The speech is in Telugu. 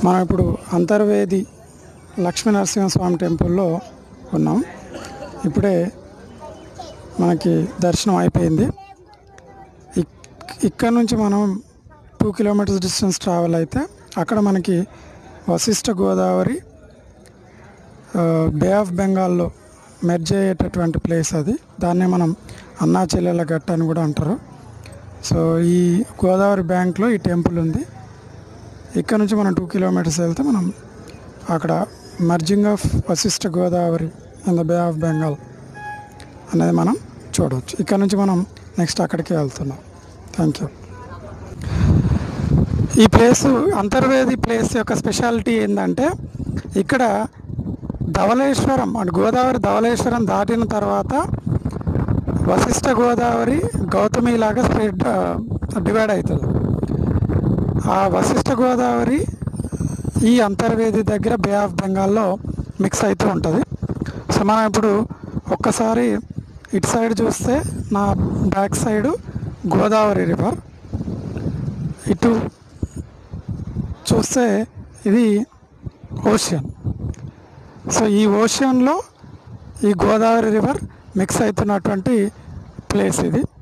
మనం ఇప్పుడు అంతర్వేది లక్ష్మీ నరసింహ స్వామి టెంపుల్లో ఉన్నాం. ఇప్పుడే మనకి దర్శనం అయిపోయింది. ఇక్కడ నుంచి మనం 2 కిలోమీటర్స్ డిస్టెన్స్ ట్రావెల్ అయితే అక్కడ మనకి వశిష్ట గోదావరి బే ఆఫ్ బెంగాల్లో మెర్జ్ అయ్యేటటువంటి ప్లేస్ అది. దాన్నే మనం అన్నా చెల్లెల గట్టు అని కూడా అంటారు. సో ఈ గోదావరి బ్యాంక్లో ఈ టెంపుల్ ఉంది. ఇక్కడ నుంచి మనం 2 కిలోమీటర్స్ వెళ్తే మనం అక్కడ merging of Vashishta Godavari in the bay of Bengal అనేది మనం చూడవచ్చు. ఇక్కడ నుంచి మనం నెక్స్ట్ అక్కడికి వెళ్తున్నాం. Thank you. ఈ ప్లేసు అంతర్వేది ప్లేస్ యొక్క స్పెషాలిటీ ఏంటంటే ఇక్కడ ధవళేశ్వరం అంటే గోదావరి ధవళేశ్వరం దాటిన తర్వాత వశిష్ట గోదావరి గౌతమి లాగా డివైడ్ అవుతుంది. ఆ వశిష్ట గోదావరి ఈ అంతర్వేది దగ్గర బే ఆఫ్ బెంగాల్లో మిక్స్ అవుతూ ఉంటుంది. సో మనం ఇప్పుడు ఒక్కసారి ఇటు సైడ్ చూస్తే నా బ్యాక్ సైడు గోదావరి రివర్, ఇటు చూస్తే ఇది ఓషియన్. సో ఈ ఓషియన్లో ఈ గోదావరి రివర్ మిక్స్ అవుతున్నటువంటి ప్లేస్ ఇది.